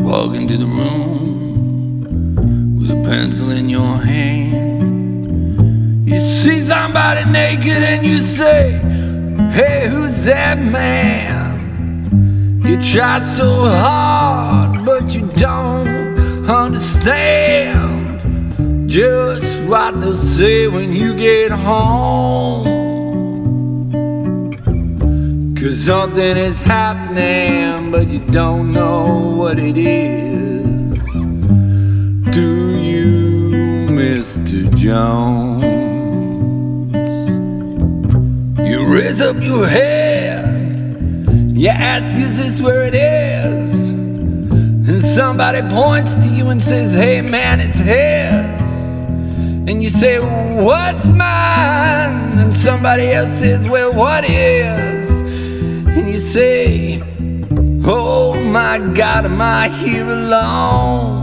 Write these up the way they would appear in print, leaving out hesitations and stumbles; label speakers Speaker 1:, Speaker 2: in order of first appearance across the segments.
Speaker 1: walk into the room with a pencil in your hand. You see somebody naked and you say, "Hey, who's that man?" You try so hard, but you don't understand just what they'll say when you get home. 'Cause something is happening, but you don't know what it is. Do you, Mr. Jones? You raise up your head, you ask, is this where it is? And somebody points to you and says, "Hey man, it's his." And you say, "What's mine?" And somebody else says, "Well, what is?" And you say, "Oh my God, am I here alone?"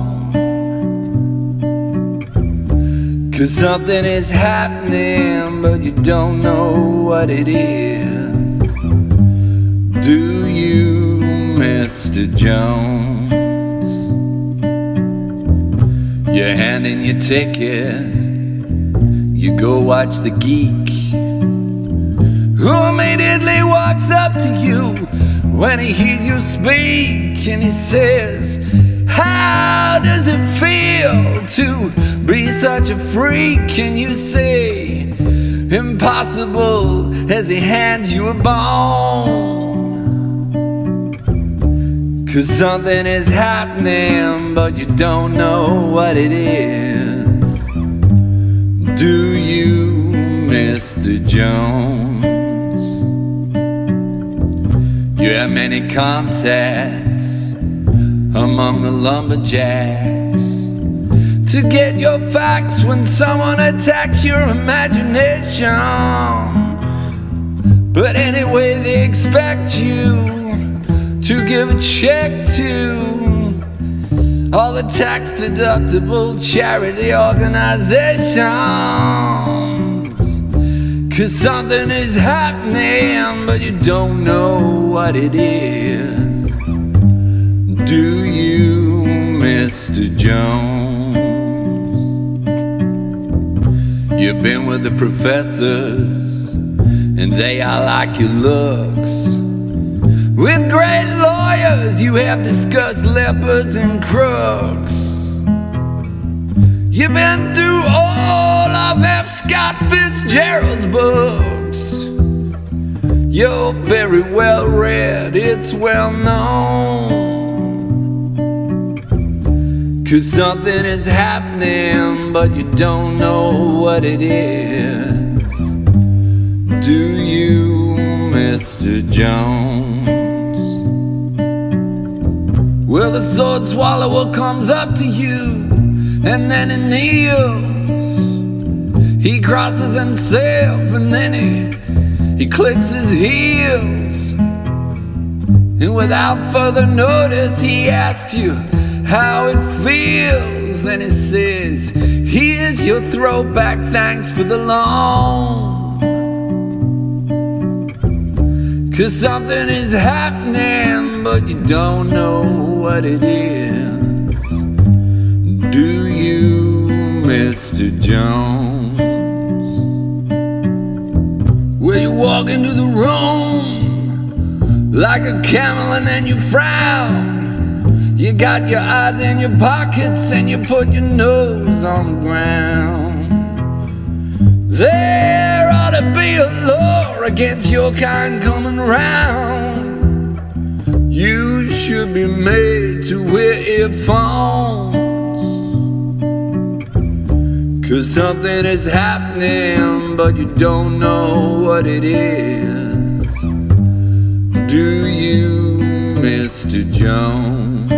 Speaker 1: 'Cause something is happening, but you don't know what it is. Do you, Mr. Jones? You're handing your ticket, you go watch The Geek, who immediately walks up to you when he hears you speak, and he says, "How does it feel to be such a freak?" And you say, "Impossible," as he hands you a bone. 'Cause something is happening, but you don't know what it is. Do you, Mr. Jones? You have many contacts among the lumberjacks to get your facts when someone attacks your imagination. But anyway, they expect you to give a check to all the tax-deductible charity organizations. 'Cause something is happening, but you don't know what it is. Do you, Mr. Jones? You've been with the professors, and they are like your looks. With great lawyers, you have discussed lepers and crooks. You've been through all of F. Scott Fitzgerald's books. You're very well read, it's well known. 'Cause something is happening, but you don't know what it is. Do you, Mr. Jones? Well, the sword swallower comes up to you, and then he kneels. He crosses himself, and then he clicks his heels. And without further notice, he asks you how it feels, and he says, "Here's your throwback, thanks for the loan." 'Cause something is happening, but you don't know what it is. Do you, Mr. Jones? Well, you walk into the room like a camel and then you frown. You got your eyes in your pockets and you put your nose on the ground. There ought to be a law against your kind coming round. You should be made to wear earphones. 'Cause something is happening, but you don't know what it is. Do you, Mr. Jones?